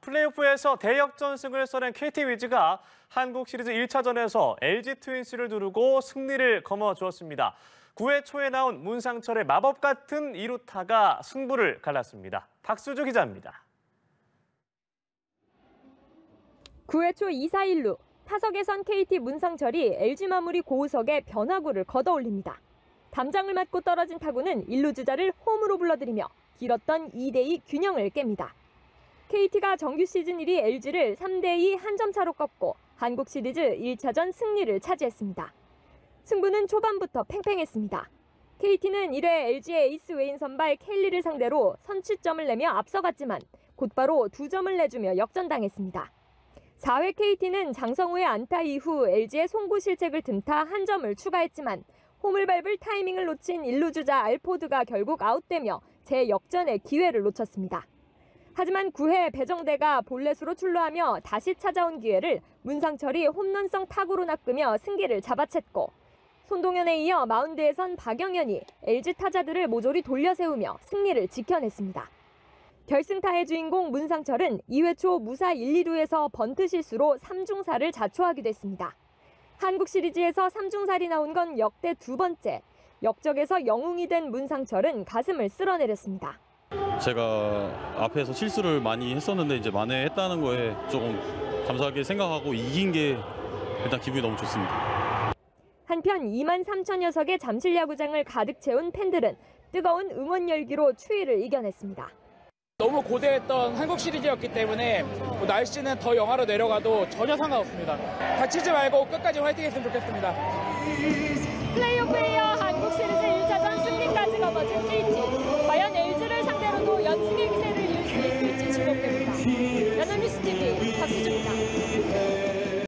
플레이오프에서 대역전승을 써낸 KT 위즈가 한국 시리즈 1차전에서 LG 트윈스를 누르고 승리를 거머쥐었습니다. 9회 초에 나온 문상철의 마법 같은 2루타가 승부를 갈랐습니다. 박수주 기자입니다. 9회 초 2사 1루, 타석에 선 KT 문상철이 LG 마무리 고우석의 변화구를 걷어올립니다. 담장을 맞고 떨어진 타구는 1루 주자를 홈으로 불러들이며 길었던 2대2 균형을 깹니다. KT가 정규 시즌 1위 LG를 3대2 한 점 차로 꺾고 한국 시리즈 1차전 승리를 차지했습니다. 승부는 초반부터 팽팽했습니다. KT는 1회 LG의 에이스 외인 선발 켈리를 상대로 선취점을 내며 앞서갔지만 곧바로 2점을 내주며 역전당했습니다. 4회 KT는 장성우의 안타 이후 LG의 송구 실책을 틈타 한 점을 추가했지만 홈을 밟을 타이밍을 놓친 1루 주자 알포드가 결국 아웃되며 재역전의 기회를 놓쳤습니다. 하지만 9회 배정대가 볼넷으로 출루하며 다시 찾아온 기회를 문상철이 홈런성 타구로 낚으며 승기를 잡아챘고 손동현에 이어 마운드에 선 박영현이 LG 타자들을 모조리 돌려세우며 승리를 지켜냈습니다. 결승타의 주인공 문상철은 2회 초 무사 1, 2루에서 번트 실수로 3중사를 자초하기도 했습니다. 한국 시리즈에서 3중살이 나온 건 역대 두 번째. 역적에서 영웅이 된 문상철은 가슴을 쓸어내렸습니다. 제가 앞에서 실수를 많이 했었는데 이제 만회했다는 거에 조금 감사하게 생각하고 이긴 게 일단 기분이 너무 좋습니다. 한편 2만 3천 녀석의 잠실 야구장을 가득 채운 팬들은 뜨거운 응원 열기로 추위를 이겨냈습니다. 너무 고대했던 한국 시리즈였기 때문에 날씨는 더 영하로 내려가도 전혀 상관없습니다. 다치지 말고 끝까지 화이팅했으면 좋겠습니다. 플레이오프에 이어 한국 시리즈 1차전 승리까지 거머쥔 KT. 과연 LG를 상대로도 연승의 기세를 이을 수 있을지 주목됩니다. 연합뉴스 TV 박수주입니다.